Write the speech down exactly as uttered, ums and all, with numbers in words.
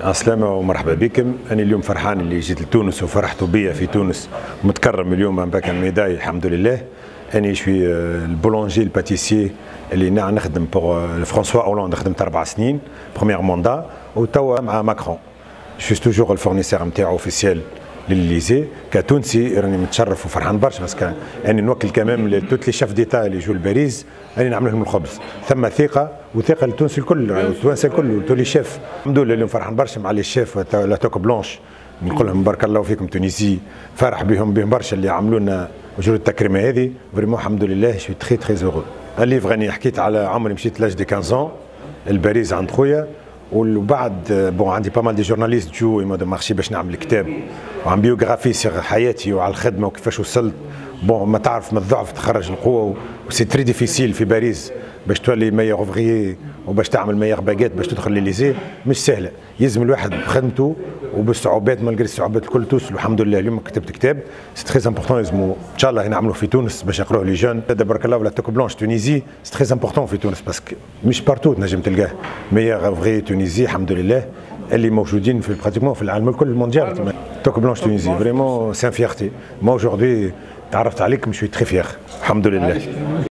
عسلامة ومرحبا بكم. أنا اليوم فرحان اللي جيت لتونس وفرحتوا بيا في تونس، متكرم اليوم بك الميداي الحمد لله. أنا شوي البولونجي الباتيسيي اللي نخدم بور فرانسوا أولاند، خدمت أربع سنين بروميير موندا، وتوا مع ماكرون شوي توجور الفورنيسور نتاعو اوفيسيال للليزي. كتونسي راني متشرف وفرحان برشا، باسكو اني نوكل كمان توت لي شاف ديتا اللي يجوا لباريس اني نعمل لهم الخبز. ثم ثقه وثقه للتونسي الكل، التوانسه الكل، تولي شيف. الحمد لله اليوم فرحان برشا مع لي شيف لا توك بلونش، نقول لهم بارك الله فيكم تونسي، فرح بهم بهم برشا اللي عملوا لنا وجروا التكريمه هذه. فريمون الحمد لله شوي تخي تخي زورو. الليفغ راني حكيت على عمري مشيت لاج دي خمسة الباريس عند خويا، وبعد بون عندي با مال دي جورناليست جو ايما دو مارشي باش نعمل كتاب وعن بيوغرافي سيغ حياتي وعلى الخدمه وكيفاش وصلت. بون ما تعرف من الضعف تخرج القوه، وسي تري ديفيسيل في باريس باش تولي ميور اوفريي وباش تعمل ميور باجيت باش تدخل ليليزي، مش سهله. يلزم الواحد بخدمته وبالصعوبات، مالغري الصعوبات الكل توصل. الحمد لله اليوم كتبت كتاب سي تري امبورطون، لازم ان شاء الله نعملوه في تونس باش يقروه لي جون. تبارك الله ولا توك بلونش تونيزي سي تري امبورطون في تونس، باسكو مش بارتو تنجم تلقاه. ميور اوفريي تونيزي الحمد لله اللي موجودين في براتيكمون في العالم الكل المونديال. توك بلونش تونيزي فريمون سي ان فيرتي. ما اجوردي تعرفت عليكم شوي تري فيغ الحمد لله.